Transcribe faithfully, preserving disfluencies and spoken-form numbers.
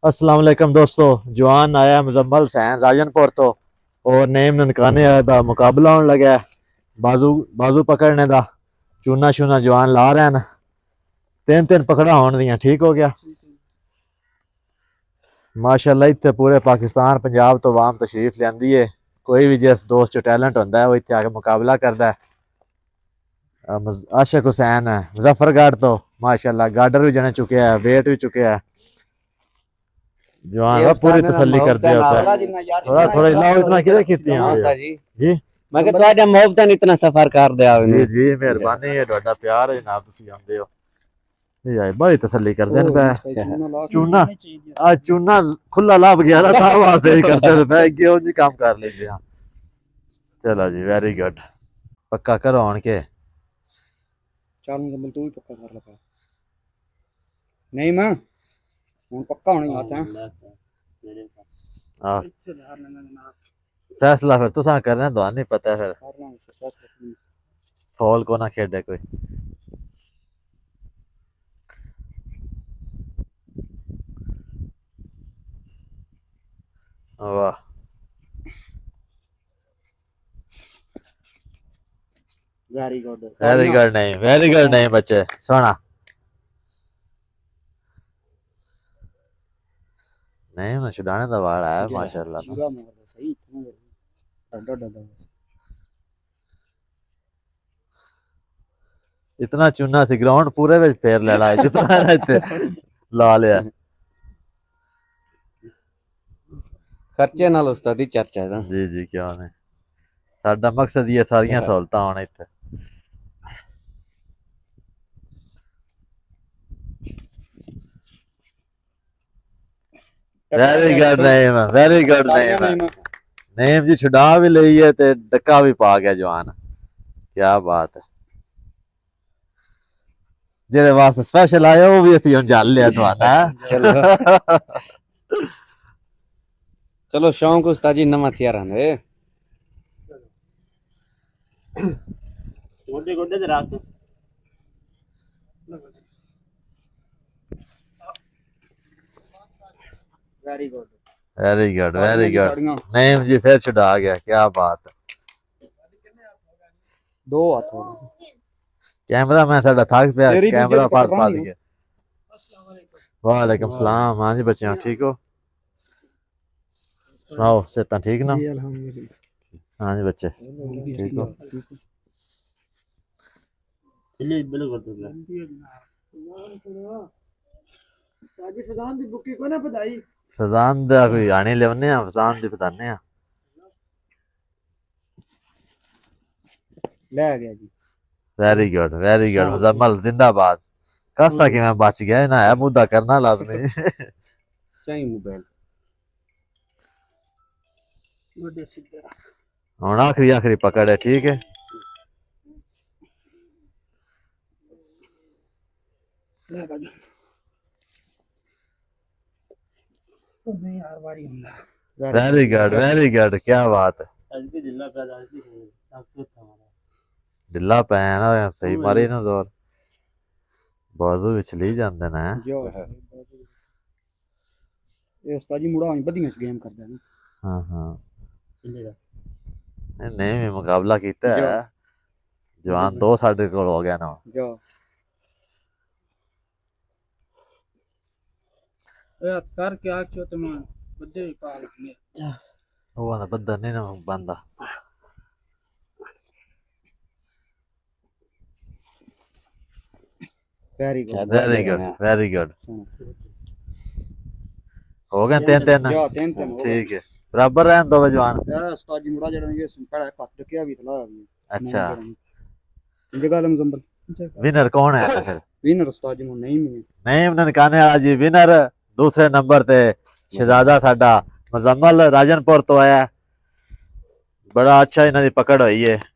अस्सलाम वालेकुम दोस्तों, जवान आया मुजम्मल हुसैन राजनपुर तो और नेम ननकाने दा मुकाबला होने लगा है। बाजू बाजू पकड़ने दा चूना शूना जवान ला रहे हैं। तीन तीन पकड़ा होने दियां ठीक हो गया माशाल्लाह। इतने पूरे पाकिस्तान पंजाब तो वाम तशरीफ लियांदी है। कोई भी जिस दोस्त च टैलेंट होंदा है वो इतने आके मुकाबला करता है। आशिक हुसैन है मुजफ्फरगढ़ तो माशाल्लाह गार्डर भी जने चुके हैं, वेट भी चुके हैं। जवान पूरी तसल्ली कर दिया होता है। थोड़ा थोड़ा इलावा इतना किधर कीती हैं जी मैं कि ਤੁਹਾਡਾ ਮੁਹੱਬਤਾਂ इतना सफर कर दिया जी जी मेहरबानी है ਤੁਹਾਡਾ प्यार है जनाब ਤੁਸੀਂ ਆਉਂਦੇ ਹੋ ये आई बड़ी तसल्ली कर देन पे चूना आज चूना खुला लाभ गया ना था वास्ते ही करते पे क्यों जी काम कर लेंगे हां चलो जी वेरी गुड पक्का करो आन के चल मुकम्मल तू ही पक्का कर लगा नहीं मां हूं पक्का होने आता है हां फैसला फिर तुसा करना तो नहीं पता है फिर फॉल को ना खेडे कोई वाह वेरी गुड वेरी गुड नहीं वेरी गुड नहीं बच्चे सोना नहीं मैं छुड़ाने का वाला है माशाल्लाह जीरा मार दे सही डड डड इतना चुना सी ग्राउंड पूरे में फेर ले ला जितना रहते ला लिया खर्चे नाल उस्तादी चर्चा है जी जी क्यों नहीं साडा मकसद ये सारियां सहूलतां होने इत्थे very good name very good name name जी छुड़ा भी लई है ते डक्का भी पा गया जवान क्या बात है जेरे वास्ते स्पेशल आया वो भी असी हुन जाल लिया तुहाडा चलो चलो शौक उस्तादी नमा थिया रहंदे गोडे गोडे ते राख very good very good very good name जी फिर छुड़ा गया क्या बात है दो हाथ कैमरा मैं साडा थक पिया कैमरा फाड़ पा दिया वालेकुम सलाम हां जी बच्चे ठीक हो सुनाओ सेहत ठीक ना हाँ जी बच्चे ठीक हो इले बिल कर दो साजी फजान दी बुकी को ना पताई फजान दा कोई आने लेवने आ फजान दी बताने आ ले गया जी very good very good Muzammil जिंदाबाद कस्ता कि मैं बच गया ना है मुद्दा करना लाजमी चाहिए मोबाइल गोडे सीधे हुन आखिरी आखिरी पकड़ है ठीक है ले बाजू नहीं यार बारी हुंदा वेरी गुड वेरी गुड क्या बात है आज के जिला का आज की ताकत हमारा ढिला पै ना सही मारे ना जोर बाजू विच ली जांदे ना जो ये उस्ताद जी मुड़ा बदियां च गेम करदा है हां हां इले नहीं भी मुकाबला कीता है जवान दो साढ़े को हो गया ना जो ए कर क्या क्यों तुम बदे पाल ने वो ना बद्दा नहीं ना बंदा very good very good very good हो गए तीन तीन जो तीन तीन ठीक है बराबर रहन दो जवान यार उस्ताद जी मुड़ा जड़ा ये सिंपल है कट के भी थला अच्छा जगह आलम जंबल विनर कौन है फिर विनर उस्ताद जी नहीं नहीं नहीं उन्होंने कहने वाला जी विनर दूसरे नंबर ते शहजादा साडा मुजम्मल राजनपुर तो आया बड़ा अच्छा इन्हां दी पकड़ हुई है।